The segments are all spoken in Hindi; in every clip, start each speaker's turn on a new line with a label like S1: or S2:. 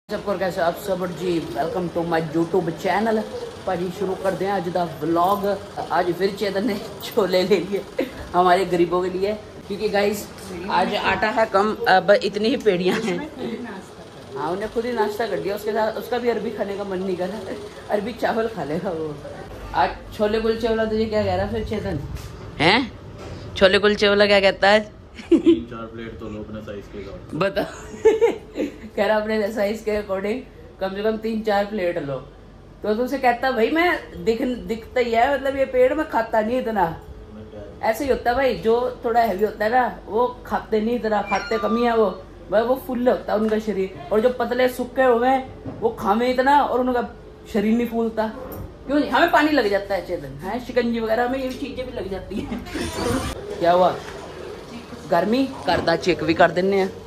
S1: सबको कैसे आप सब जी, welcome to my YouTube channel. भाजी शुरू कर दें आज दा व्लॉग। आज फिर चेतन ने छोले ले लिए हमारे गरीबों के लिए, क्योंकि गाइस आज आटा है कम, अब इतनी ही पेड़ियाँ हैं। हाँ, उन्हें खुद ही नाश्ता कर दिया। उसके साथ उसका भी अरबी खाने का मन नहीं कर रहा, अरबी चावल खा लेगा वो। आज छोले कुलचे वाला तुझे क्या कह रहा फिर चेतन? हैं छोले कुलचे वाला क्या कहता है?
S2: 3-4 प्लेट तो लो अपने साइज के।
S1: बता कह रहा अपने साइज के अकॉर्डिंग कम से कम 3-4 प्लेट लो। तो तुमसे कहता भाई मैं दिखता ही है, मतलब ये पेड़ में खाता नहीं इतना। ऐसे ही होता है भाई, जो थोड़ा हैवी होता है ना वो खाते नहीं इतना, खाते कमी है वो भाई, वो फुल होता है उनका शरीर। और जो पतले सूखे हुए हैं वो खावे इतना और उनका शरीर नहीं फूलता। क्यों नहीं? हमें पानी लग जाता है चेतन, है शिकंजी वगैरह में ये चीजें भी लग जाती हैं। क्या हुआ? गर्मी करदा चेक भी कर देने हैं।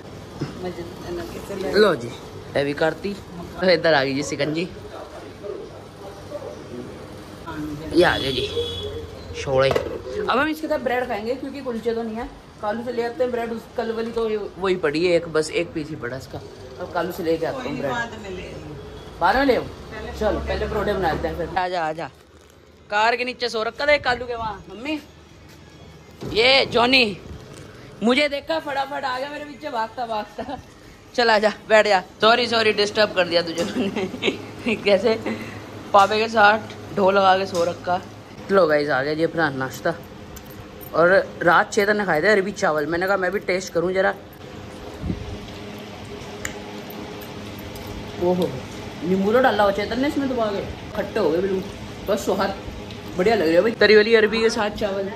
S1: लो जी, ये भी करती। तो इधर आ गई जी शिकंजी, ये आ गए जी छोले। अब हम इसके साथ ब्रेड खाएंगे क्योंकि कुलचे तो नहीं है। कालू से ले आते हैं ब्रेड, कल वाली तो वही पड़ी है, बस एक पीस ही पड़ा इसका। अब कालू से लेके आते हैं ब्रेड। बाद में ले चल, पहले परोठे बनाते हैं फिर। आजा आजा, कार के नीचे सो रखा था कालू के वहाँ। मम्मी ये जॉनी मुझे देखा फटाफट आ गया मेरे पीछे भागता भागता। चल आजा बैठ जा। सॉरी डिस्टर्ब कर दिया तुझे। कैसे पापे के साथ ढोल लगा के सो रखा। लो गाइस आ गया जी अपना नाश्ता। और रात चेतन ने खाए थे अरबी चावल, मैंने कहा मैं भी टेस्ट करूं जरा। ओहो, नींबू तो डाला हो चेतन ने इसमें दबा के, खट्टे हो गए बिल्कुल, बस स्वाद बढ़िया लग रहा है भाई। तरी वाली अरबी के साथ चावल।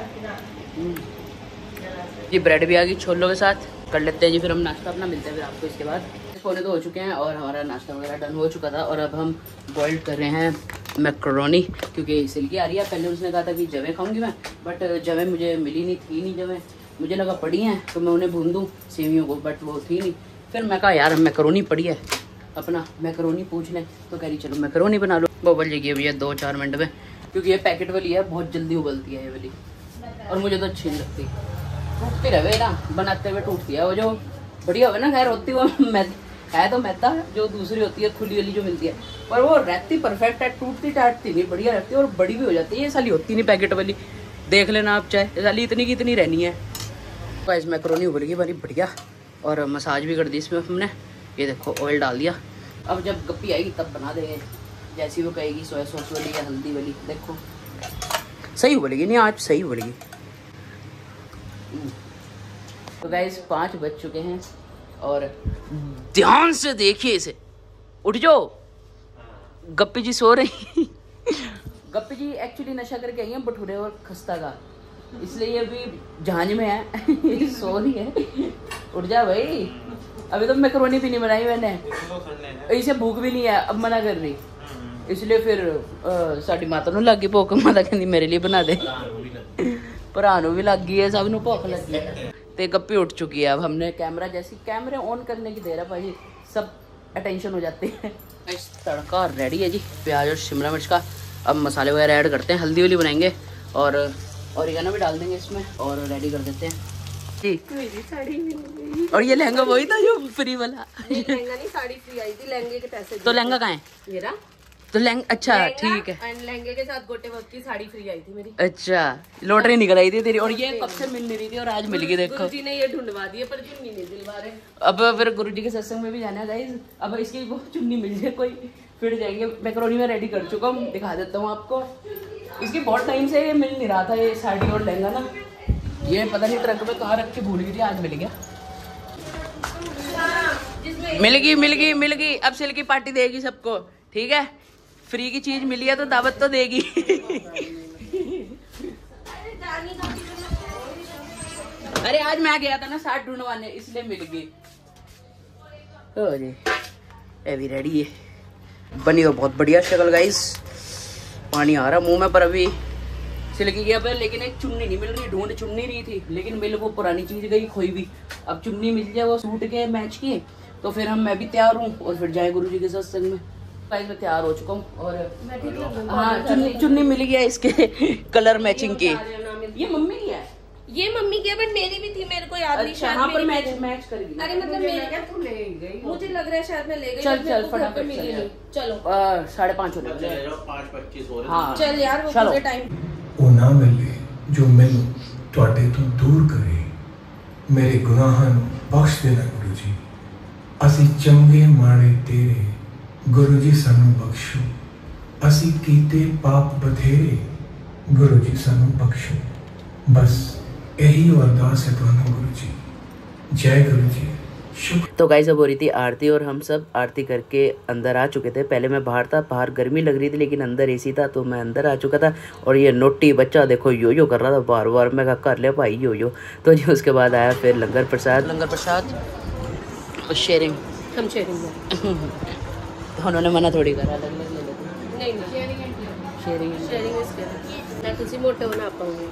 S1: जी ब्रेड भी आ गई छोलों के साथ। कर लेते हैं जी फिर हम नाश्ता अपना, मिलते हैं फिर आपको इसके बाद। छोले तो हो चुके हैं और हमारा नाश्ता वगैरह डन हो चुका था। और अब हम बॉइल्ड कर रहे हैं मैकरोनी, क्योंकि सिल्की आ रही है। पहले उसने कहा था कि जवे खाऊंगी मैं, बट जवे मुझे मिली नहीं, थी नहीं जवे। मुझे लगा पड़ी हैं तो मैं उन्हें भून दूँ सेवियों को, बट वो थी नहीं। फिर मैं कहा यार मैकरोनी पड़ी है, अपना मैकरोनी पूछ लें। तो कह रही चलो मैकरोनी बना लो। वो उबल जाएगी भैया 2-4 मिनट में, क्योंकि ये पैकेट वाली है, बहुत जल्दी उबलती है ये वाली, और मुझे तो अच्छी नहीं लगती। टूटती रहे ना, बनाते हुए टूटती है। वो जो बढ़िया हो ना, खैर होती वो है तो मैदा, जो दूसरी होती है खुली वाली जो मिलती है, पर वो रहती परफेक्ट है, टूटती टाटती नहीं, बढ़िया रहती है और बड़ी भी हो जाती है। ये साली होती नहीं पैकेट वाली, देख लेना आप चाहे, साली इतनी की इतनी रहनी है। गाइस मैकरोनी उबल गई बड़ी बढ़िया, और मसाज भी कर दी इसमें हमने। ये देखो ऑयल डाल दिया। अब जब गप्पी आएगी तब बना देंगे, जैसी वो कहेगी सोया सॉस वाली या हल्दी वाली। देखो सही उबलेगी, नहीं आज सही उबलेगी। तो गाइस 5 बज चुके हैं और ध्यान से देखिए इसे। उठ जाओ, गप्पी जी सो रही। गप्पी जी एक्चुअली नशा करके आई हैं भटूरे और खस्ता का, इसलिए ये अभी जहाज में है। सो रही है। उठ जा भाई, अभी तो मैकरोनी भी नहीं बनाई मैंने, इसे भूख भी नहीं है, अब मना कर रही। इसलिए फिर साड़ी माता नूं लग गई भूख, माता कहती मेरे लिए बना दे। भरा नूं भी लग गई है, सब नूं भूख लग गई है। ते गप्पी उठ चुकी है। अब हमने कैमरा जैसे कैमरे ऑन करने की देर है भाई, सब अटेंशन हो जाती है। इस तड़का रेडी है जी, प्याज और शिमला मिर्च का। अब मसाले वगैरह ऐड करते हैं, हल्दी वाली बनाएंगे और ऑरिगेनो भी डाल देंगे इसमें और रेडी कर देते हैं जी। मेरी साड़ी मिल गई। और ये लहंगा वही था जो फ्री वाला?
S3: लहंगा नहीं, साड़ी फ्री आई थी, लहंगे के पैसे।
S1: तो लहंगा कहाँ है मेरा? तो लहंगा अच्छा ठीक है।
S3: लहंगे के साथ गोटे वर्क की साड़ी फ्री आई थी मेरी।
S1: अच्छा, लॉटरी निकल आई थी तेरी। और ये कब से मिल नहीं रही थी और आज मिल गई। देखो
S3: गुरुजी ने ये ढूंढवा दी है, पर चुन्नी नहीं दिलवा रहे।
S1: अब फिर गुरुजी के सत्संग में भी जाना है गाइस। अब इसकी वो चुन्नी मिल जाए कोई, फिर जाएंगे। मैकरोनी में रेडी कर चुका हूँ, दिखा देता हूँ आपको। इसकी बहुत टाइम से ये मिल नहीं रहा था, ये साड़ी और लहंगा ना। ये पता नहीं ट्रक में कहाँ रख के भूल गई थी, आज मिल गया। मिल गई। अब सिल्की पार्टी देगी सबको, ठीक है? फ्री की चीज मिली है तो दावत तो देगी। अरे आज मैं गया था ना साथ ढूंढवाने, इसलिए मिल गई। हो जी, ये भी रेडी है, बनी तो बहुत बढ़िया शक्ल गाइस। पानी आ रहा मुंह में, पर अभी सिल्की गया पर, लेकिन एक चुन्नी नहीं मिल रही। ढूंढ चुन्नी रही थी, लेकिन मिल वो पुरानी चीज गई, खोई भी। अब चुन्नी मिल जाए वो सूट के मैच की, तो फिर मैं भी तैयार हूँ और फिर जाए गुरुजी के सत्संग में। मैं तैयार हो चुका हूँ और हाँ चुन्नी मिल गया इसके कलर मैचिंग की। ये मम्मी की है,
S3: ये मम्मी की है बट मेरी भी थी, मेरे को याद नहीं। शायद
S1: हाँ, पर मैच करेगी।
S3: अरे मतलब मुझे लग रहा है शायद मैं ले गई।
S1: चल फटाफट
S3: मिली नहीं। चलो
S1: 5:30 हो गए।
S2: 5:25 हो रहे।
S1: हाँ
S3: चल यार वो
S1: चलो।
S3: टाइम
S4: ਉਹ ਨਾ ਮਿਲੇ ਜੋ ਮੈਨੂੰ ਤੁਹਾਡੇ ਤੋਂ ਦੂਰ ਕਰੇ। ਮੇਰੇ ਗੁਨਾਹਾਂ ਨੂੰ ਬਖਸ਼ ਦੇਣਾ ਗੁਰੂ ਜੀ। ਅਸੀਂ ਚੰਗੇ ਮਾੜੇ ਤੇਰੇ, ਗੁਰੂ ਜੀ ਸਾਨੂੰ ਬਖਸ਼ੋ। ਅਸੀਂ ਕੀਤੇ ਪਾਪ ਬਥੇਰੇ, ਗੁਰੂ ਜੀ ਸਾਨੂੰ ਬਖਸ਼ੋ। ਬਸ ਇਹੀ ਅਰਦਾਸ ਹੈ ਤੁਹਾਨੂੰ ਗੁਰੂ ਜੀ। ਜੈ ਗੁਰੂ ਜੀ।
S1: तो गाइस अब हो रही थी आरती और हम सब आरती करके अंदर आ चुके थे। पहले मैं बाहर था, बाहर गर्मी लग रही थी लेकिन अंदर एसी था तो मैं अंदर आ चुका था। और ये नोटी बच्चा देखो यो कर रहा था बार बार। मैं कहा कर ले भाई यो। तो जी उसके बाद आया फिर लंगर प्रसाद और शेयरिंग।
S3: हम शेयरिंग
S1: उन्होंने मना थोड़ी करा।
S3: नहीं
S1: शेयरिंग
S3: मैं किसी मोटे होना पाऊंगी।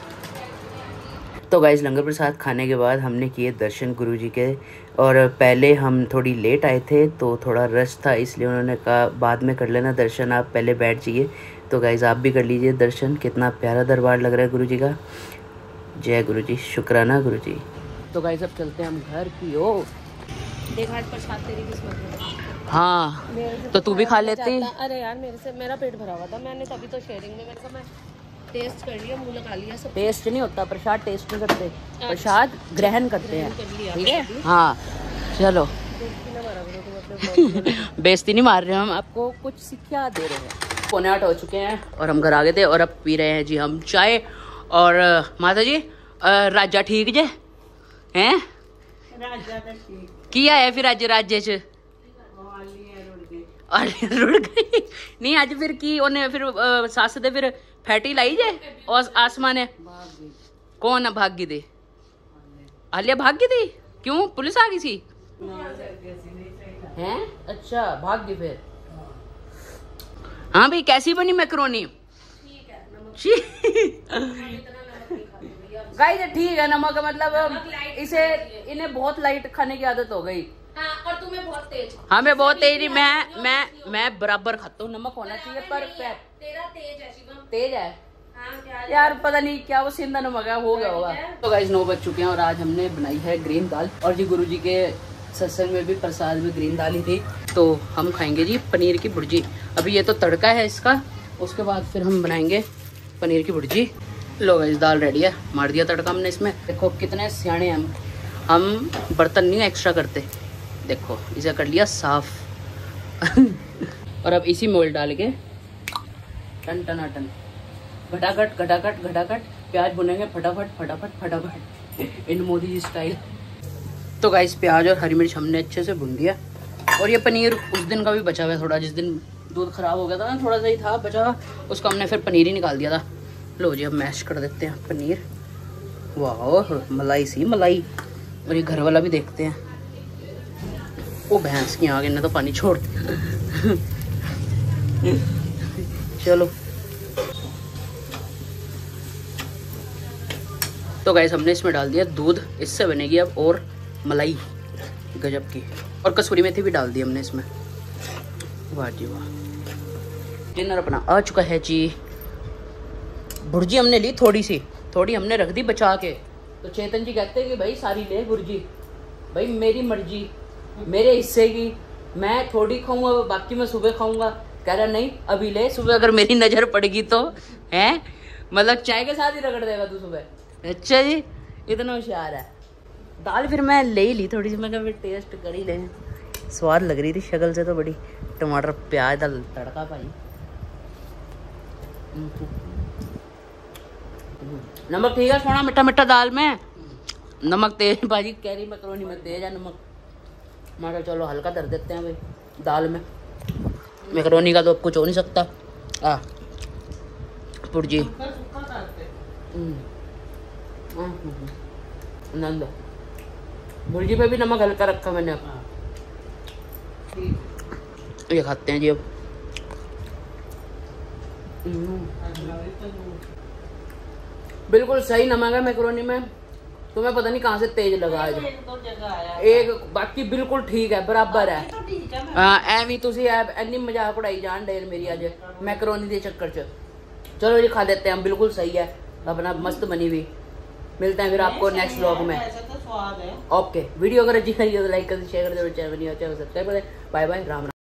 S1: तो गाइस लंगर प्रसाद खाने के बाद हमने किए दर्शन गुरुजी के। और पहले हम थोड़ी लेट आए थे तो थोड़ा रश था, इसलिए उन्होंने कहा बाद में कर लेना दर्शन, आप पहले बैठ जाइए। तो गाइस आप भी कर लीजिए दर्शन। कितना प्यारा दरबार लग रहा है गुरुजी का। जय गुरुजी, शुक्राना गुरुजी। तो गाइस अब चलते हैं हम घर की ओर।
S3: देख आज प्रसाद तेरी किस्मत में।
S1: हाँ तो तू भी खा लेती।
S3: अरे यार मेरा पेट भरा हुआ था, मैंने तभी तो शेयरिंग में मैंने कहा मैं टेस्ट कर लिया, मुंह लगा लिया सब।
S1: टेस्ट नहीं होता, प्रसाद टेस्ट नहीं करते, प्रसाद ग्रहण करते हैं। ठीक है हाँ चलो। बेइज्जती नहीं मार रहे हम, आपको कुछ शिक्षा दे रहे हैं। 7:45 हो चुके हैं और हम घर आ गए थे और अब पी रहे हैं जी हम चाय। और माता जी राजा ठीक जे हैं? किया है फिर अज राज्य च रुड़ गई नहीं अज फिर की उन्हें फिर सस दे फिर फैटी लाई जे और आसमान है कौन भागी दे आलिया भागी थी क्यों पुलिस आ गई थी हैं? अच्छा भाग गई फिर। हाँ भाई कैसी बनी मैक्रोनी? गाइस ठीक है, नमक मतलब इसे इन्हें बहुत लाइट खाने की आदत हो गई।
S3: हाँ, और तुम्हें बहुत तेज।
S1: हाँ मैं बहुत तेज नहीं, मैं बराबर खाता हूँ। नमक होना चाहिए पर
S3: तेरा तेज है शिवम।
S1: तेज है
S3: हाँ,
S1: यार पता नहीं क्या वो सिंधा नमक है, हो गया होगा। तो गाइस 9 बज चुके हैं और आज हमने बनाई है ग्रीन दाल। और जी गुरुजी के सत्संग में भी प्रसाद में ग्रीन दाल ही थी। तो हम खाएंगे जी पनीर की भुर्जी। अभी ये तो तड़का है इसका, उसके बाद फिर हम बनाएंगे पनीर की भुर्जी। लो गाइस दाल रेडी है, मार दिया तड़का हमने इसमें। देखो कितने सियाने हम बर्तन नहीं एक्स्ट्रा करते। देखो इसे कर लिया साफ और अब इसी में ऑयल डाल के टन टना टन घटाघट घटाघट घटाघट प्याज भुनेंगे फटाफट फटाफट फटाफट इन मोदी जी स्टाइल। तो गाइस प्याज और हरी मिर्च हमने अच्छे से भून दिया। और ये पनीर उस दिन का भी बचा हुआ है थोड़ा, जिस दिन दूध खराब हो गया था ना थोड़ा सा ही था बचा हुआ, उसको हमने फिर पनीर ही निकाल दिया था। लो जी अब मैश कर देते हैं पनीर। वाह मलाई सी मलाई। और ये घर वाला भी देखते हैं। वो भैंस की आगे ने तो पानी छोड़ दिया चलो। तो गाइस हमने इसमें डाल दिया दूध, इससे बनेगी अब और मलाई गजब की। और कसूरी मेथी भी डाल दी हमने इसमें। वाह जी वाह। डिनर अपना आ चुका है जी। भुर्जी हमने ली थोड़ी हमने रख दी बचा के। तो चेतन जी कहते हैं कि भाई सारी ले भुर्जी, भाई मेरी मर्जी मेरे हिस्से की, मैं थोड़ी खाऊंगा बाकी मैं सुबह खाऊंगा। कह रहा नहीं अभी ले, सुबह अगर मेरी नजर पड़ेगी तो है मतलब चाय के साथ ही रगड़ देगा तू सुबह। अच्छा जी इतना होशियार है। दाल फिर मैं ले ही ली थोड़ी सी, मैं कहा फिर टेस्ट कर ही ले। स्वाद लग रही थी शक्ल से तो बड़ी। टमाटर प्याज दाल तड़का भाई। नमक ठीक है सोना, मिठा मिठा दाल में नमक तेज। भाजी कह रही मैक्रोनी में तेज है नमक। मैं चलो हल्का कर देते हैं भाई दाल में। मैक्रोनी का तो कुछ हो नहीं सकता। पुर्जी नंद भुर्जी पे भी नमक हल्का रखा मैंने। ये खाते हैं जी अब। बिल्कुल सही नमक है मैक्रोनी में, तुम्हें पता नहीं कहाँ से तेज लगा है। एक बाकी बिल्कुल ठीक है बराबर है। एवी तुसी एनी मजाक उड़ाई जान ढेर मेरी अज मैक्रोनी के चक्कर च। चलो जी खा लेते हैं हम, बिल्कुल सही है अपना मस्त बनी हुई। मिलते हैं फिर आपको नेक्स्ट व्लॉग में। ओके, वीडियो अगर अच्छी लगी हो तो लाइक कर, शेयर कर दो, चैनल सब्सक्राइब करें। Bye bye, Ram Ram.